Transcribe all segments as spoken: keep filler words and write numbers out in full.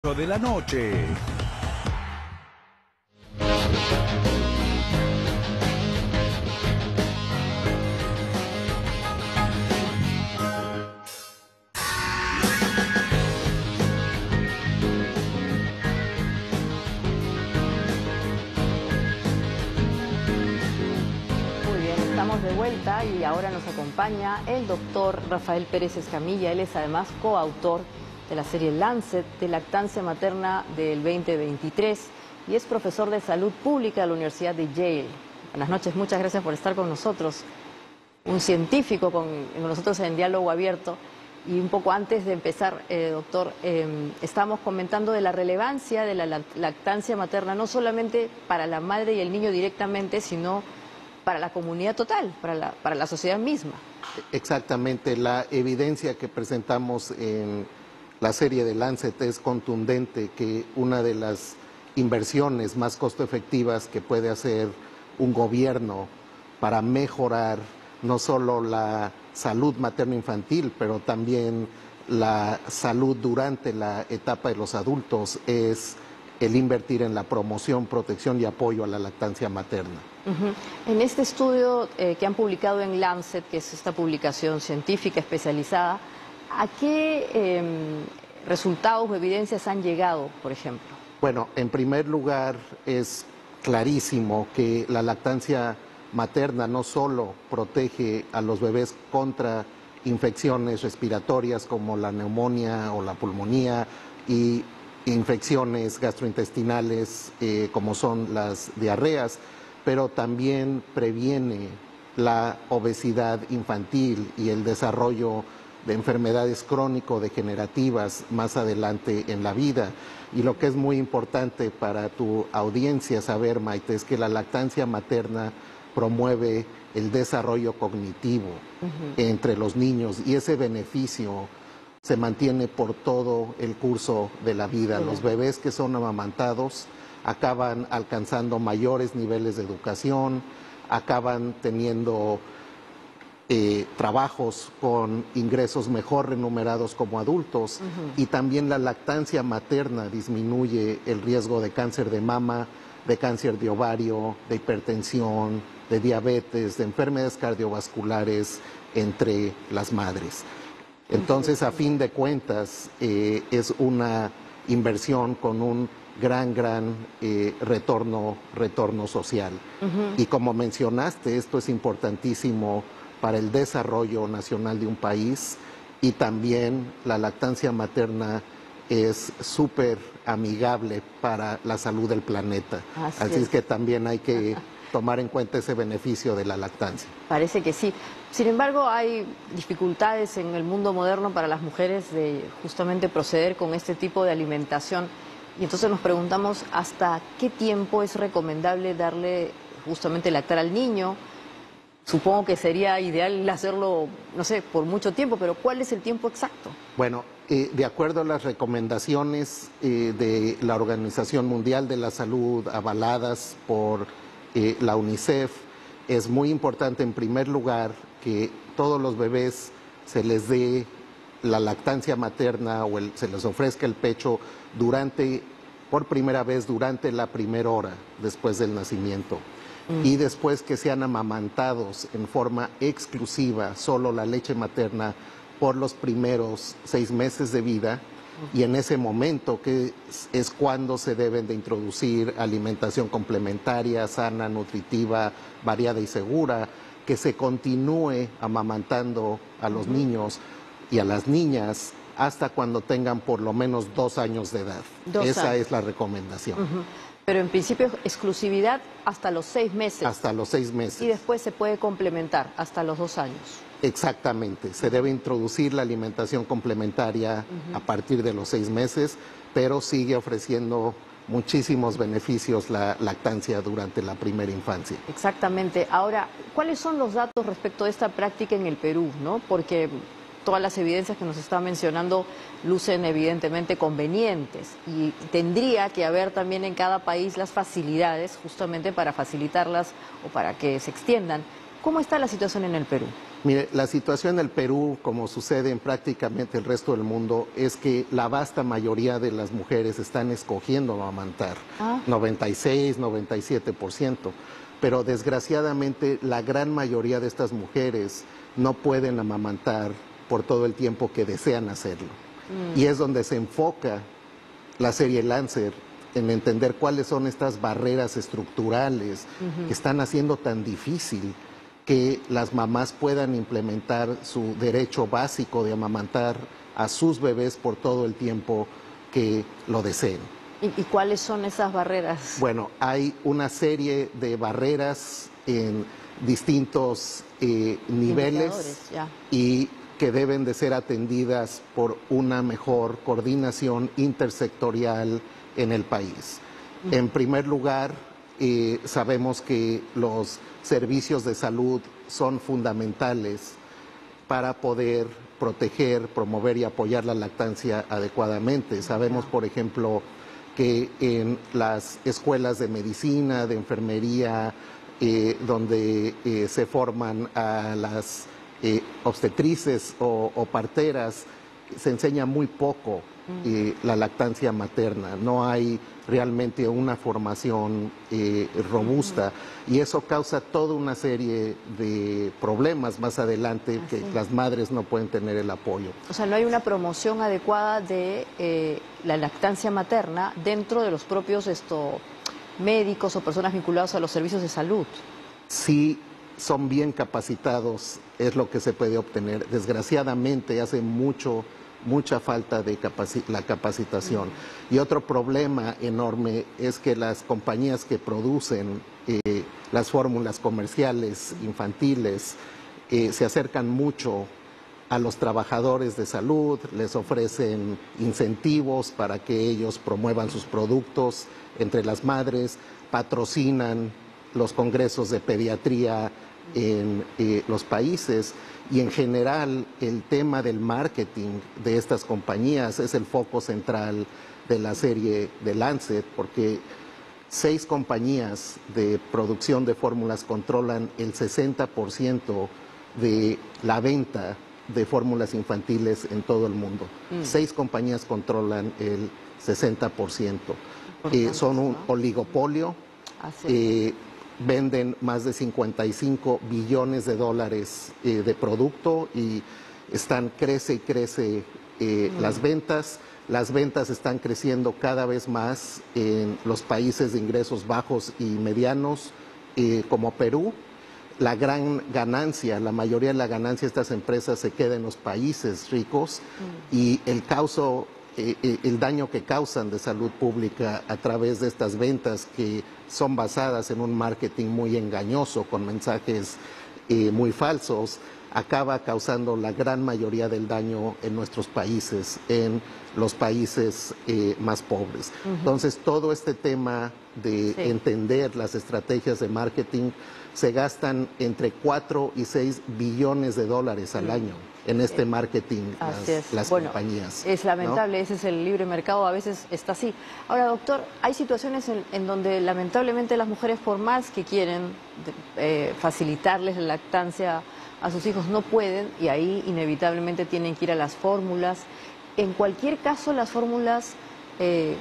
De la noche. Muy bien, estamos de vuelta y ahora nos acompaña el doctor Rafael Pérez Escamilla. Él es además coautor de la serie Lancet de lactancia materna del veinte veintitrés y es profesor de salud pública de la Universidad de Yale. Buenas noches, muchas gracias por estar con nosotros. Un científico con, con nosotros en diálogo abierto. Y un poco antes de empezar, eh, doctor, eh, estábamos comentando de la relevancia de la lactancia materna, no solamente para la madre y el niño directamente, sino para la comunidad total, para la, para la sociedad misma. Exactamente, la evidencia que presentamos en la serie de Lancet es contundente que una de las inversiones más costo efectivas que puede hacer un gobierno para mejorar no solo la salud materno-infantil, pero también la salud durante la etapa de los adultos es el invertir en la promoción, protección y apoyo a la lactancia materna. Uh-huh. En este estudio eh, que han publicado en Lancet, que es esta publicación científica especializada, ¿a qué eh, resultados o evidencias han llegado, por ejemplo? Bueno, en primer lugar es clarísimo que la lactancia materna no solo protege a los bebés contra infecciones respiratorias como la neumonía o la pulmonía y infecciones gastrointestinales eh, como son las diarreas, pero también previene la obesidad infantil y el desarrollo de enfermedades crónico-degenerativas más adelante en la vida. Y lo que es muy importante para tu audiencia saber, Maite, es que la lactancia materna promueve el desarrollo cognitivo uh-huh. entre los niños y ese beneficio se mantiene por todo el curso de la vida. Uh-huh. Los bebés que son amamantados acaban alcanzando mayores niveles de educación, acaban teniendo Eh, trabajos con ingresos mejor remunerados como adultos uh-huh. y también la lactancia materna disminuye el riesgo de cáncer de mama, de cáncer de ovario, de hipertensión, de diabetes, de enfermedades cardiovasculares entre las madres. Entonces, a fin de cuentas, eh, es una inversión con un gran, gran eh, retorno, retorno social. Uh-huh. Y como mencionaste, esto es importantísimo para el desarrollo nacional de un país y también la lactancia materna es súper amigable para la salud del planeta. Así, Así es. es que también hay que tomar en cuenta ese beneficio de la lactancia. Parece que sí. Sin embargo, hay dificultades en el mundo moderno para las mujeres de justamente proceder con este tipo de alimentación. Y entonces nos preguntamos hasta qué tiempo es recomendable darle justamente lactar al niño. Supongo que sería ideal hacerlo, no sé, por mucho tiempo, pero ¿cuál es el tiempo exacto? Bueno, eh, de acuerdo a las recomendaciones eh, de la Organización Mundial de la Salud avaladas por eh, la UNICEF, es muy importante en primer lugar que todos los bebés se les dé la lactancia materna o el, se les ofrezca el pecho durante, por primera vez durante la primera hora después del nacimiento. Y después que sean amamantados en forma exclusiva, solo la leche materna, por los primeros seis meses de vida, y en ese momento que es, es cuando se deben de introducir alimentación complementaria, sana, nutritiva, variada y segura, que se continúe amamantando a los uh-huh. niños y a las niñas hasta cuando tengan por lo menos dos años de edad. Dos Esa años. es la recomendación. Uh-huh. Pero en principio exclusividad hasta los seis meses. Hasta los seis meses. Y después se puede complementar hasta los dos años. Exactamente. Se debe introducir la alimentación complementaria uh-huh. a partir de los seis meses, pero sigue ofreciendo muchísimos beneficios la lactancia durante la primera infancia. Exactamente. Ahora, ¿cuáles son los datos respecto de esta práctica en el Perú, ¿no? Porque todas las evidencias que nos está mencionando lucen evidentemente convenientes y tendría que haber también en cada país las facilidades justamente para facilitarlas o para que se extiendan. ¿Cómo está la situación en el Perú? Mire, la situación en el Perú, como sucede en prácticamente el resto del mundo, es que la vasta mayoría de las mujeres están escogiendo amamantar, Ah. noventa y seis, noventa y siete por ciento, pero desgraciadamente la gran mayoría de estas mujeres no pueden amamantar por todo el tiempo que desean hacerlo. Mm. Y es donde se enfoca la serie Lancer, en entender cuáles son estas barreras estructurales uh-huh. que están haciendo tan difícil que las mamás puedan implementar su derecho básico de amamantar a sus bebés por todo el tiempo que lo deseen. ¿Y, y cuáles son esas barreras? Bueno, hay una serie de barreras en distintos eh, niveles y que deben de ser atendidas por una mejor coordinación intersectorial en el país. Uh-huh. En primer lugar, eh, sabemos que los servicios de salud son fundamentales para poder proteger, promover y apoyar la lactancia adecuadamente. Sabemos, por ejemplo, que en las escuelas de medicina, de enfermería, eh, donde eh, se forman a las eh, obstetrices o, o parteras, se enseña muy poco eh, la lactancia materna. No hay realmente una formación eh, robusta y eso causa toda una serie de problemas más adelante ah, que sí. las madres no pueden tener el apoyo. O sea, no hay una promoción adecuada de eh, la lactancia materna dentro de los propios esto, médicos o personas vinculadas a los servicios de salud. Sí, son bien capacitados, es lo que se puede obtener. Desgraciadamente hace mucho mucha falta de capaci la capacitación. Mm. Y otro problema enorme es que las compañías que producen eh, las fórmulas comerciales infantiles eh, se acercan mucho a los trabajadores de salud, les ofrecen incentivos para que ellos promuevan sus productos entre las madres, patrocinan los congresos de pediatría en eh, los países. Y en general el tema del marketing de estas compañías es el foco central de la serie de Lancet, porque seis compañías de producción de fórmulas controlan el sesenta por ciento de la venta de fórmulas infantiles en todo el mundo. Mm. Seis compañías controlan el sesenta por ciento. Eh, son un oligopolio. Eh, venden más de cincuenta y cinco billones de dólares eh, de producto y están, crece y crece eh, mm. las ventas. Las ventas están creciendo cada vez más en los países de ingresos bajos y medianos eh, como Perú. La gran ganancia, la mayoría de la ganancia de estas empresas se queda en los países ricos mm. y el causo Eh, el daño que causan de salud pública a través de estas ventas que son basadas en un marketing muy engañoso con mensajes eh, muy falsos, acaba causando la gran mayoría del daño en nuestros países, en los países eh, más pobres. Uh-huh. Entonces, todo este tema de sí. entender las estrategias de marketing, se gastan entre cuatro y seis billones de dólares al uh-huh. año en este marketing, así las, es. las bueno, compañías. Es lamentable, ¿no? Ese es el libre mercado, a veces está así. Ahora, doctor, hay situaciones en, en donde lamentablemente las mujeres, por más que quieren eh, facilitarles la lactancia a sus hijos, no pueden, y ahí inevitablemente tienen que ir a las fórmulas. En cualquier caso, las fórmulas eh,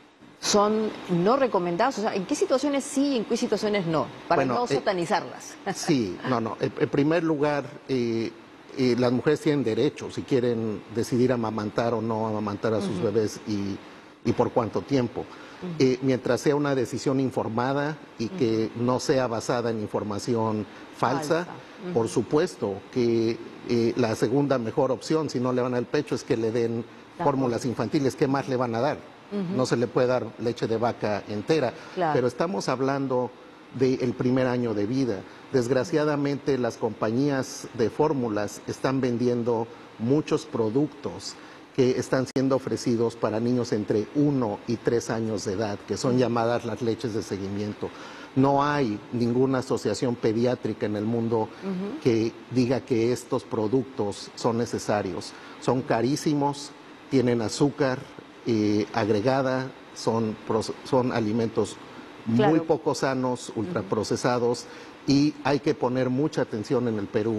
son no recomendadas. O sea, ¿en qué situaciones sí y en qué situaciones no? Para bueno, no eh, satanizarlas. Sí, no, no. En, en primer lugar, eh, eh, las mujeres tienen derecho, si quieren decidir amamantar o no amamantar a sus uh-huh. bebés y, y por cuánto tiempo. Uh-huh. eh, mientras sea una decisión informada y uh-huh. que no sea basada en información falsa, falsa. Uh-huh. por supuesto que eh, la segunda mejor opción, si no le van al pecho, es que le den claro. fórmulas infantiles. ¿Qué más le van a dar? Uh-huh. No se le puede dar leche de vaca entera, claro. pero estamos hablando del primer año de vida. Desgraciadamente, las compañías de fórmulas están vendiendo muchos productos que están siendo ofrecidos para niños entre uno y tres años de edad, que son llamadas las leches de seguimiento. No hay ninguna asociación pediátrica en el mundo uh-huh. que diga que estos productos son necesarios. Son carísimos, tienen azúcar eh, agregada, son, son alimentos claro. muy poco sanos, ultraprocesados, uh-huh. y hay que poner mucha atención en el Perú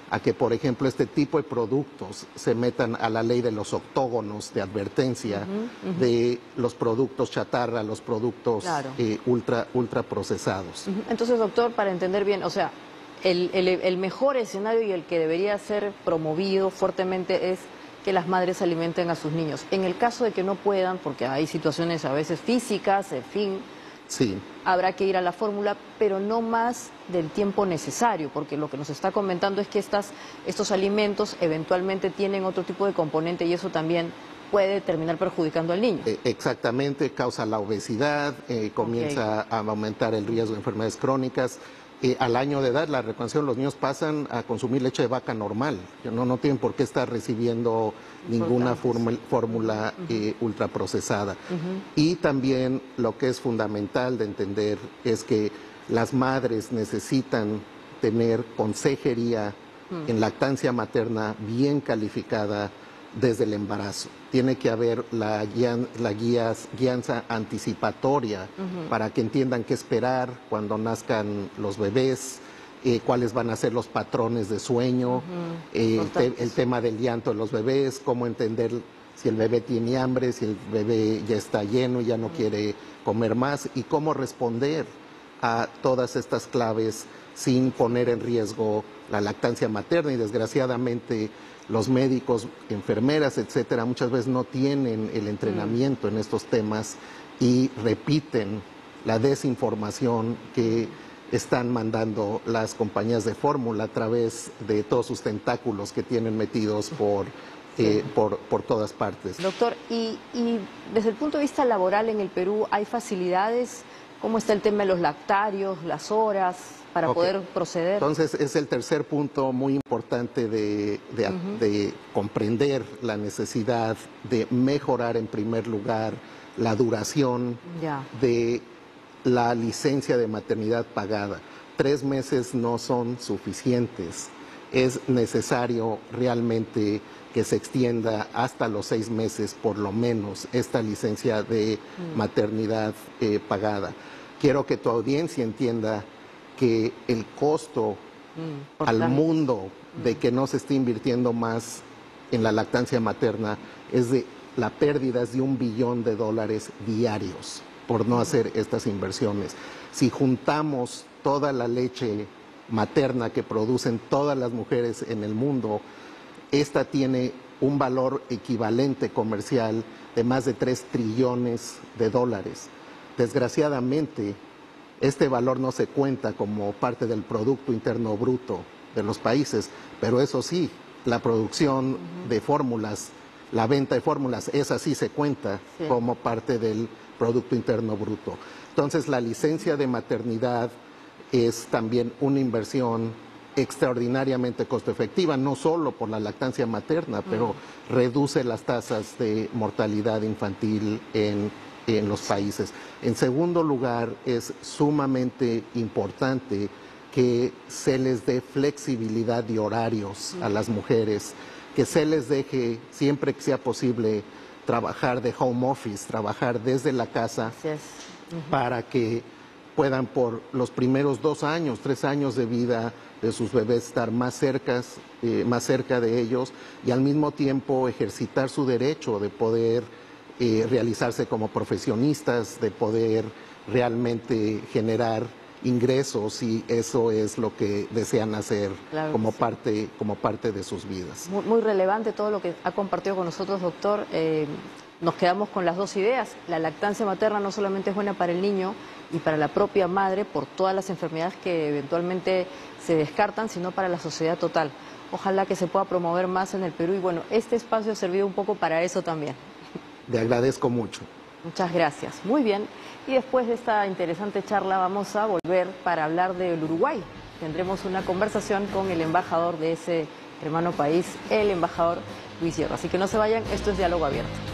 a que, por ejemplo, este tipo de productos se metan a la ley de los octógonos de advertencia uh-huh, uh-huh. de los productos chatarra, los productos claro. eh, ultra, ultra procesados. Uh-huh. Entonces, doctor, para entender bien, o sea, el, el, el mejor escenario y el que debería ser promovido fuertemente es que las madres alimenten a sus niños. En el caso de que no puedan, porque hay situaciones a veces físicas, en fin, sí. habrá que ir a la fórmula, pero no más del tiempo necesario, porque lo que nos está comentando es que estas, estos alimentos eventualmente tienen otro tipo de componente y eso también puede terminar perjudicando al niño. Eh, exactamente, causa la obesidad, eh, comienza okay. a aumentar el riesgo de enfermedades crónicas. Eh, al año de edad, la recomendación, los niños pasan a consumir leche de vaca normal. No, no tienen por qué estar recibiendo ninguna fórmula uh-huh. eh, ultraprocesada. Uh-huh. Y también lo que es fundamental de entender es que las madres necesitan tener consejería uh-huh. en lactancia materna bien calificada desde el embarazo. Tiene que haber la, guía, la guías, guianza anticipatoria uh-huh. para que entiendan qué esperar cuando nazcan los bebés, eh, cuáles van a ser los patrones de sueño, uh-huh. eh, el, te, el tema del llanto de los bebés, cómo entender si el bebé tiene hambre, si el bebé ya está lleno y ya no uh-huh. quiere comer más, y cómo responder a todas estas claves sin poner en riesgo la lactancia materna. Y desgraciadamente los médicos, enfermeras, etcétera, muchas veces no tienen el entrenamiento mm. en estos temas y repiten la desinformación que están mandando las compañías de fórmula a través de todos sus tentáculos que tienen metidos por, sí. eh, por, por todas partes. Doctor, y, y desde el punto de vista laboral en el Perú, ¿hay facilidades? ¿Cómo está el tema de los lactarios, las horas para okay. poder proceder? Entonces, es el tercer punto muy importante de, de, uh-huh. de comprender la necesidad de mejorar en primer lugar la duración yeah. de la licencia de maternidad pagada. Tres meses no son suficientes. Es necesario realmente que se extienda hasta los seis meses, por lo menos, esta licencia de mm. maternidad eh, pagada. Quiero que tu audiencia entienda que el costo mm, al mundo de que no se esté invirtiendo más en la lactancia materna es de la pérdida es de un billón de dólares diarios por no mm. hacer estas inversiones. Si juntamos toda la leche materna que producen todas las mujeres en el mundo, esta tiene un valor equivalente comercial de más de tres trillones de dólares. Desgraciadamente, este valor no se cuenta como parte del Producto Interno Bruto de los países, pero eso sí, la producción uh-huh. de fórmulas, la venta de fórmulas, esa sí se cuenta sí. como parte del Producto Interno Bruto. Entonces, la licencia de maternidad es también una inversión extraordinariamente costo efectiva, no solo por la lactancia materna, pero uh-huh. reduce las tasas de mortalidad infantil en en los países. En segundo lugar, es sumamente importante que se les dé flexibilidad de horarios a las mujeres, que se les deje, siempre que sea posible, trabajar de home office, trabajar desde la casa, es. uh-huh. para que puedan por los primeros dos años, tres años de vida de sus bebés estar más cerca, eh, más cerca de ellos y al mismo tiempo ejercitar su derecho de poder Eh, realizarse como profesionistas, de poder realmente generar ingresos, y eso es lo que desean hacer claro como, sí. parte, como parte de sus vidas. Muy, muy relevante todo lo que ha compartido con nosotros, doctor. Eh, nos quedamos con las dos ideas. La lactancia materna no solamente es buena para el niño y para la propia madre por todas las enfermedades que eventualmente se descartan, sino para la sociedad total. Ojalá que se pueda promover más en el Perú y bueno, este espacio ha servido un poco para eso también. Le agradezco mucho. Muchas gracias. Muy bien. Y después de esta interesante charla vamos a volver para hablar del Uruguay. Tendremos una conversación con el embajador de ese hermano país, el embajador Luis Hierro. Así que no se vayan, esto es Diálogo Abierto.